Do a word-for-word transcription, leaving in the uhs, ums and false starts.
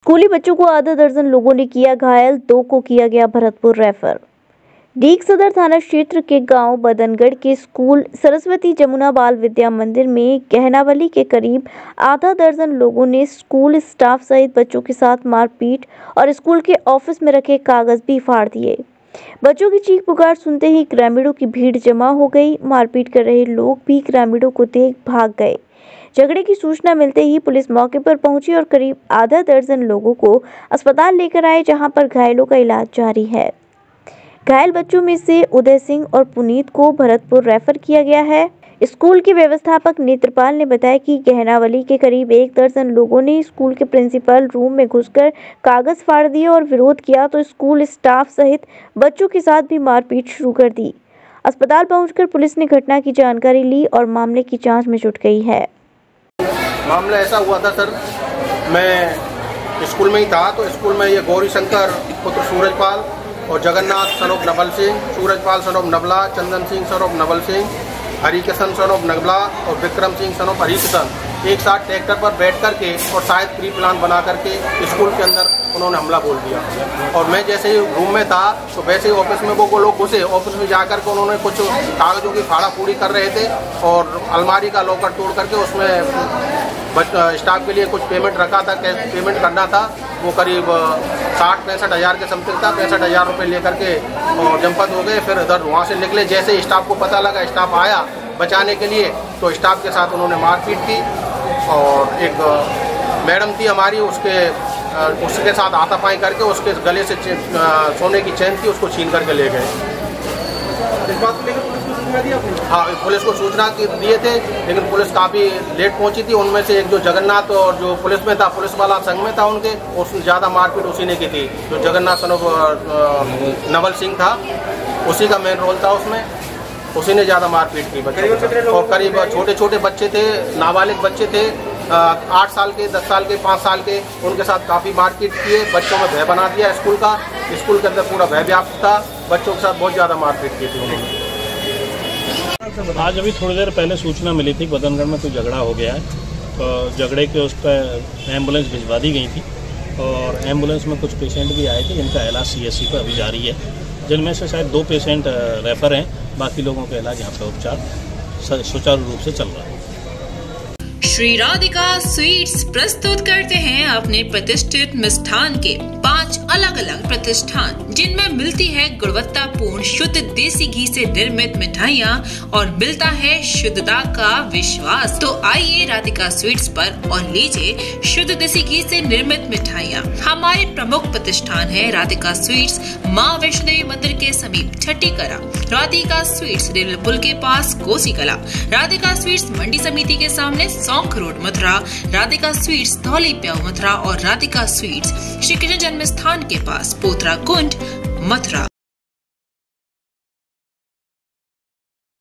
स्कूली बच्चों को आधा दर्जन लोगों ने किया घायल, दो को किया गया भरतपुर रेफर। डीग सदर थाना क्षेत्र के गांव बदनगढ़ के स्कूल सरस्वती जमुना बाल विद्या मंदिर में गहनावली के करीब आधा दर्जन लोगों ने स्कूल स्टाफ सहित बच्चों के साथ मारपीट और स्कूल के ऑफिस में रखे कागज भी फाड़ दिए। बच्चों की चीख पुकार सुनते ही ग्रामीणों की भीड़ जमा हो गई। मारपीट कर रहे लोग भी ग्रामीणों को देख भाग गए। झगड़े की सूचना मिलते ही पुलिस मौके पर पहुंची और करीब आधा दर्जन लोगों को अस्पताल लेकर आए, जहां पर घायलों का इलाज जारी है। घायल बच्चों में से उदय सिंह और पुनीत को भरतपुर रेफर किया गया है। स्कूल के व्यवस्थापक नेत्रपाल ने बताया कि गहनावली के करीब एक दर्जन लोगों ने स्कूल के प्रिंसिपल रूम में घुसकर कागज फाड़ दिए और विरोध किया तो स्कूल स्टाफ सहित बच्चों के साथ भी मारपीट शुरू कर दी। अस्पताल पहुंचकर पुलिस ने घटना की जानकारी ली और मामले की जांच में जुट गई है। मामला ऐसा हुआ था सर, मैं स्कूल में ही था तो स्कूल में ये गौरी शंकर पुत्र सूरजपाल और Jagannath son of Nawal Singh, Surajpal son of Nabla, Chandan Singh son of Nawal Singh, Harikishan son of Nagla और विक्रम सिंह सन ऑफ हरिकिशन एक साथ ट्रैक्टर पर बैठ करके और शायद प्री प्लान बना करके स्कूल के अंदर उन्होंने हमला बोल दिया। और मैं जैसे ही रूम में था तो वैसे ही ऑफिस में वो वो लोग घुसे। ऑफिस में जाकर के उन्होंने कुछ कागजों की फाड़ा फूड़ी कर रहे थे और अलमारी का लॉकर तोड़ करके उसमें स्टाफ के लिए कुछ पेमेंट रखा था, कैश पेमेंट करना था। वो करीब साठ पैंसठ हज़ार के समथिंग था। पैंसठ हज़ार रुपये लेकर के और जंपत हो गए। फिर उधर वहाँ से निकले। जैसे ही स्टाफ को पता लगा, स्टाफ आया बचाने के लिए, तो स्टाफ के साथ उन्होंने मारपीट की। और एक मैडम थी हमारी, उसके उसके साथ हाथापाई करके उसके गले से सोने की चेन थी, उसको छीन करके ले गए। इस बात को लेकर पुलिस को सूचना दी आपने? हाँ, पुलिस को सूचना दिए थे, लेकिन पुलिस काफ़ी लेट पहुंची थी। उनमें से एक जो जगन्नाथ और जो पुलिस में था, पुलिस वाला संग में था उनके, उसने ज़्यादा मारपीट उसी ने की थी। जो जगन्नाथ सन ऑफ नवल सिंह था, उसी का मेन रोल था उसमें, उसी ने ज़्यादा मारपीट की बच्चों। और करीब छोटे छोटे बच्चे थे, नाबालिग बच्चे थे, आठ साल के, दस साल के, पाँच साल के, उनके साथ काफ़ी मारपीट किए। बच्चों में भय बना दिया स्कूल का। स्कूल के अंदर पूरा भय व्याप्त था। बच्चों के साथ बहुत ज़्यादा मारपीट की थी उन्होंने। आज अभी थोड़ी देर पहले सूचना मिली थी बदनगढ़ में कोई झगड़ा हो गया है, तो झगड़े के उस पर एम्बुलेंस भिजवा दी गई थी और एम्बुलेंस में कुछ पेशेंट भी आए थे जिनका इलाज सीएससी पर अभी जारी है, जिनमें से शायद दो पेशेंट रेफर हैं। बाकी लोगों का इलाज यहाँ पर उपचार सुचारू रूप से चल रहा है। श्री राधिका स्वीट्स प्रस्तुत करते हैं अपने प्रतिष्ठित मिष्ठान के पांच अलग अलग प्रतिष्ठान, जिनमें मिलती है गुणवत्तापूर्ण शुद्ध देसी घी से निर्मित मिठाइयाँ और मिलता है शुद्धता का विश्वास। तो आइए राधिका स्वीट्स पर और लीजिए शुद्ध देसी घी से निर्मित मिठाइयाँ। हमारे प्रमुख प्रतिष्ठान है राधिका स्वीट्स, माँ वैष्णो देवी मंदिर के समीप छठी कला, राधिका स्वीट्स रेलवे पुल के पास कोसी कला, राधिका स्वीट्स मंडी समिति के सामने सौंख रोड मथुरा, राधिका स्वीट्स धौली प्याऊ मथुरा और राधिका स्वीट्स श्री कृष्ण जन्म स्थान के पास पोतरा कुंड मथुरा।